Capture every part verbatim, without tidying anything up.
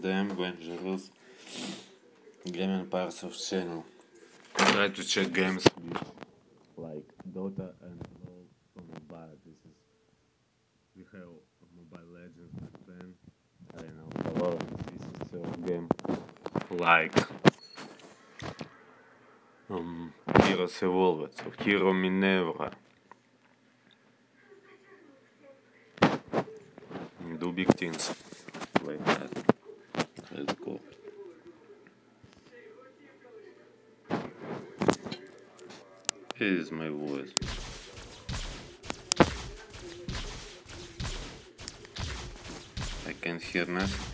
Damn Dangerous Game Empires of channel. Try to check games like Dota and LoL from mobile. This is we have Mobile Legends back then. I don't know Valorant. This is still a game like um, Heroes Evolved, so Hero Minerva. Do big things like that. Let's go. Here is my voice. I can't hear nothing.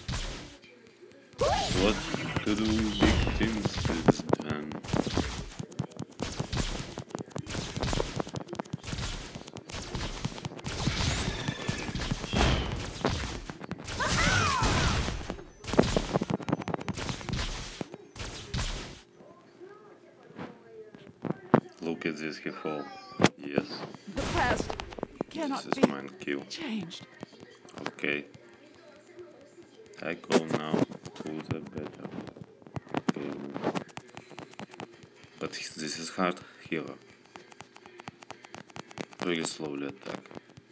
What to do big things is done. Look at this, he fall. Yes. The past cannot this is be mine kill. changed. Okay. I go now to the better game. But this is hard hero. Very slowly attack.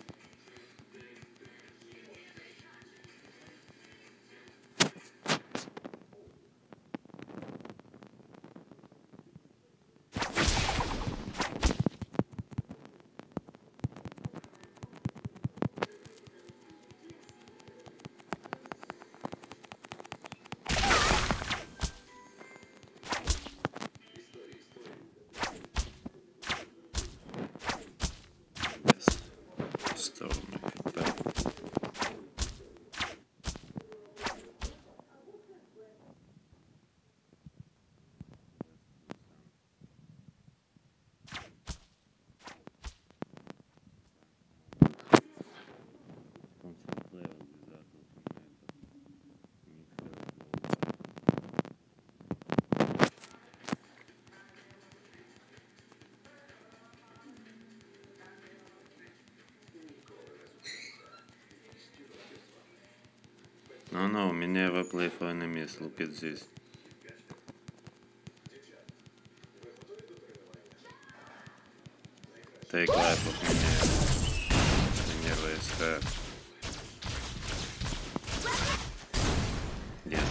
No, no, me never play for enemies, look at this. Take life of Minerva. Minerva is her. Yes.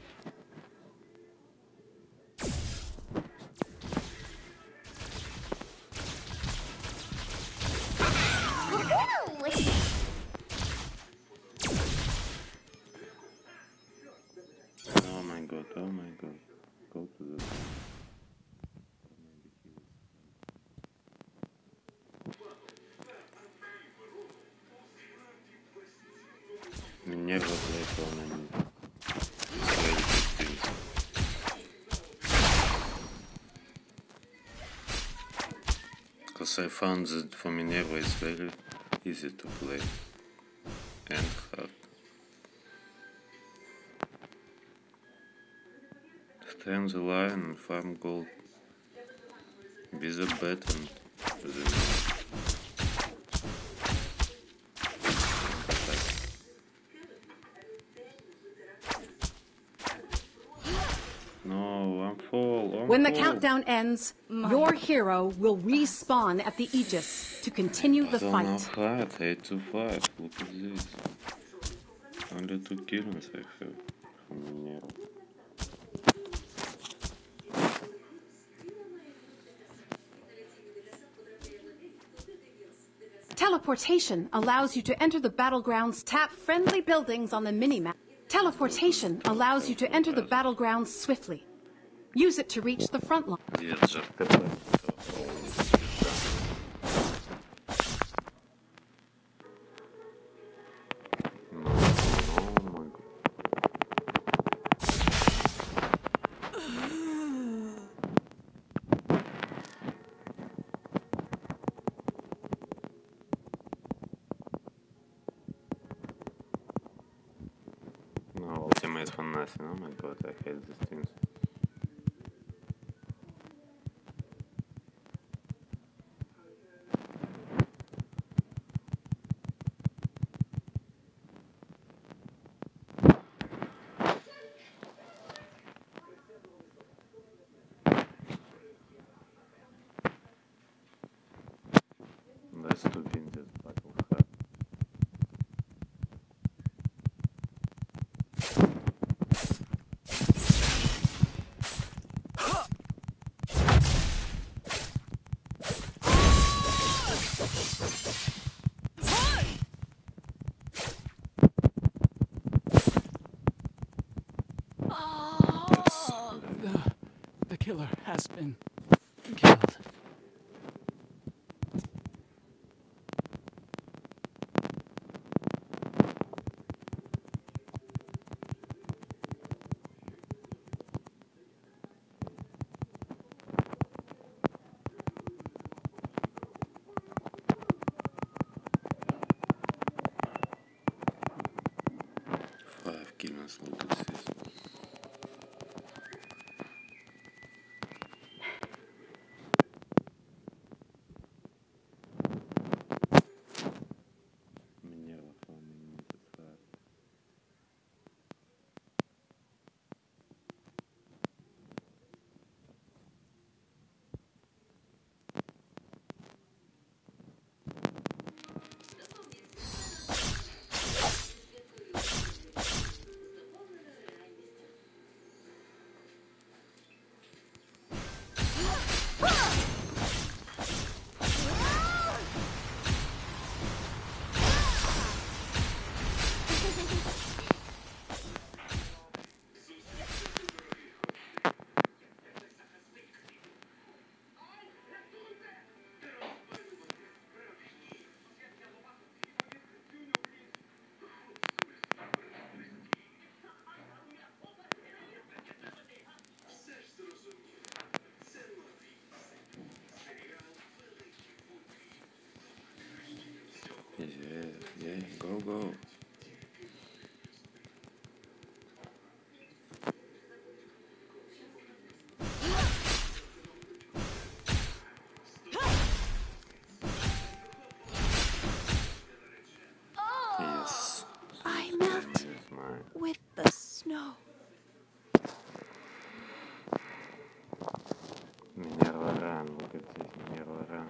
Oh my god, oh my god. Go to the... Minerva play for enemy. Because I found that for Minerva it's very easy to play. And hard. Tame the lion and farm gold. Be the bat and the... No, I'm full, I'm When the full. countdown ends, your hero will respawn at the Aegis to continue the I don't fight. know hard, eight to five, look at this. Only two kills I have from Minerva. Teleportation allows you to enter the battlegrounds, tap friendly buildings on the minimap. Teleportation allows you to enter the battlegrounds swiftly. Use it to reach the front line. Yeah, just the plan. No, ultimate for nothing. Oh my god, I hate these things. killer has been killed. Five kills, look at this. Minerva farming needs to start. Yeah, yeah, go, go. Yes. I melt Here's mine. with the snow. Minerva run, look at this, Minerva run.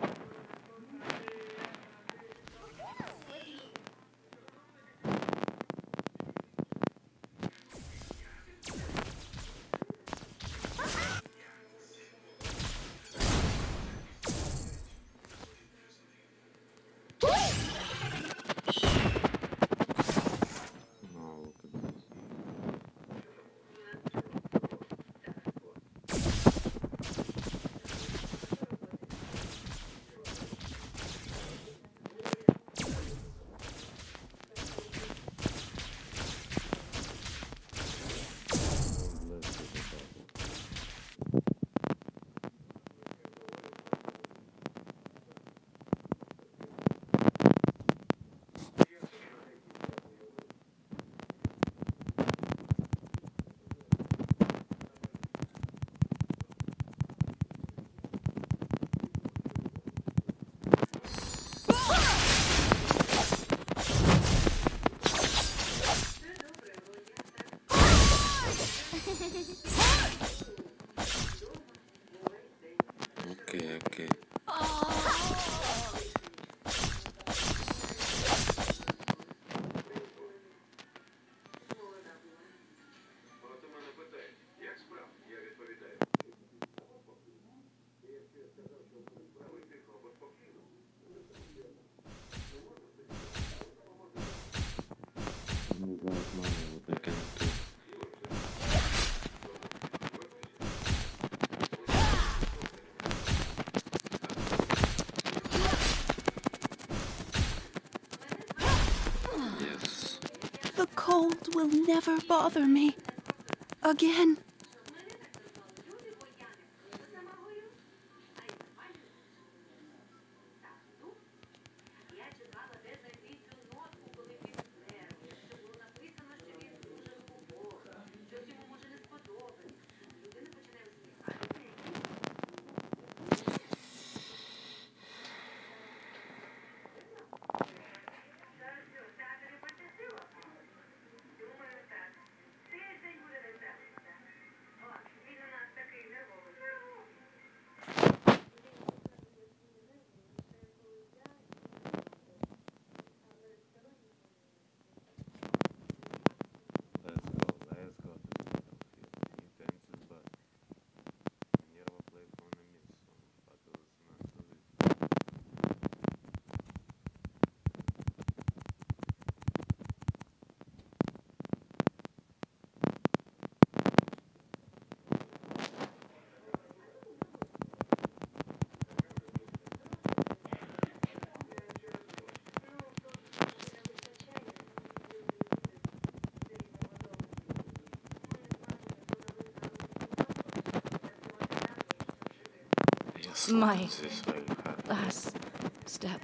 No, look at this. Okay, okay. Не знаю, мама, вот I cannot do. Yes. The cold will never bother me again. My This is very hard. last step.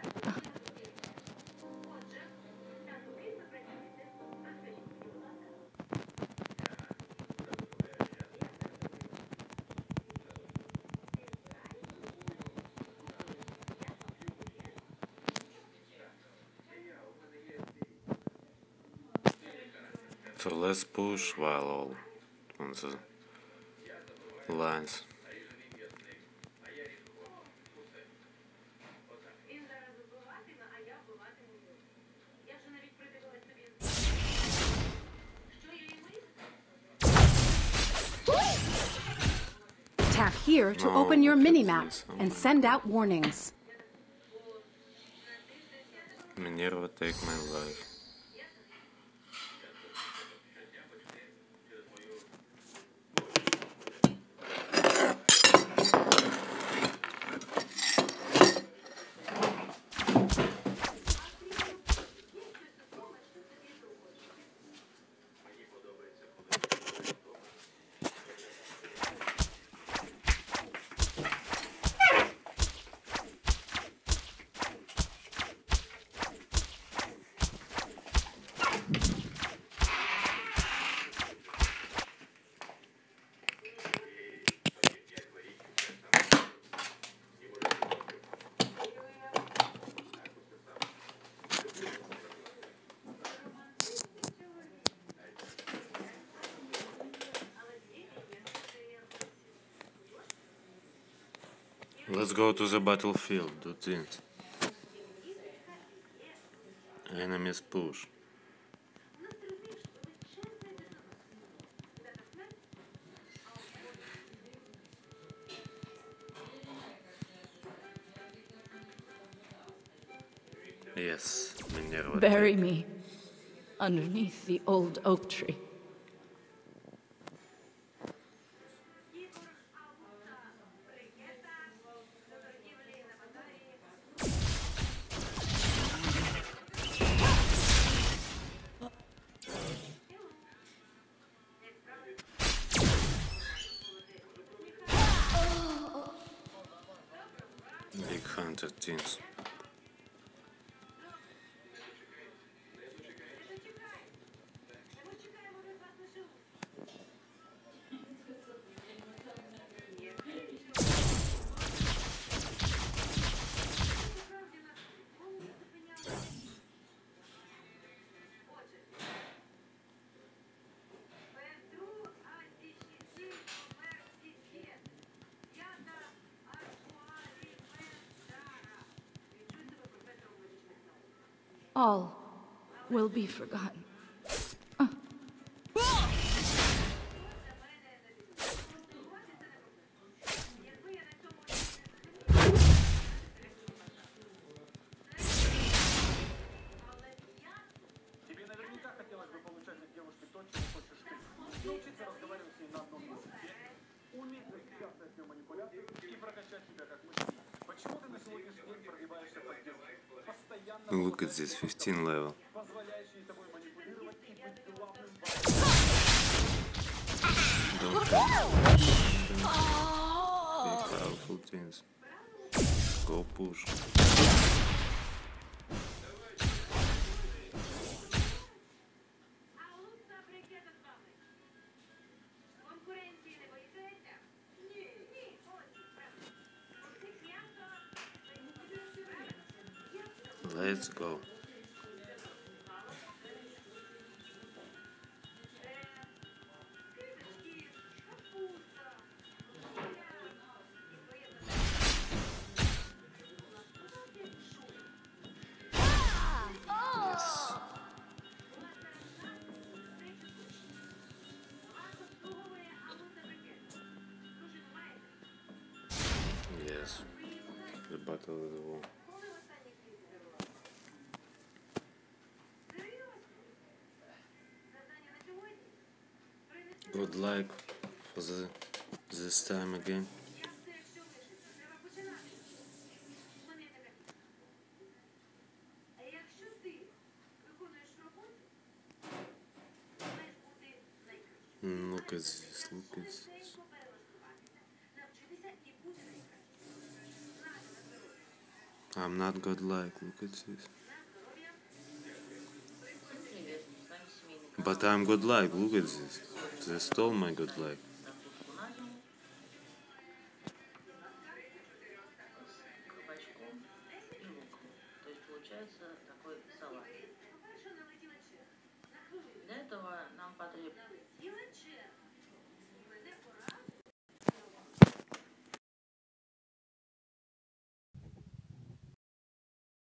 So let's push while all on the lines. Tap here to No, open your look at mini-map this. and send out warnings. Minerva, take my life. Let's go to the battlefield, do things. Enemies push. Yes, Minerva. Bury take. me underneath the old oak tree. Big hunter teams. All will be forgotten. Тебе наверняка хотелось бы получать от девушки то, чего хочешь ты. Научиться разговаривать с ней на одном языке, уметь защищаться от нее манипуляций и прокачать себя как мужчина. Почему ты на сегодняшний день пробиваешься под девушку? Постоянно Look at this, fifteen level. позволяешь ей тобой манипулировать и быть главным Don't Big powerful teams. Go push. Let's go. Yes. Yes. The battle of the wall. Good luck for the, this time again. Mm, Look at this, look at this. I'm not godlike, look at this. But I'm godlike, look at this. They stole my godlike. Для этого нам потреб-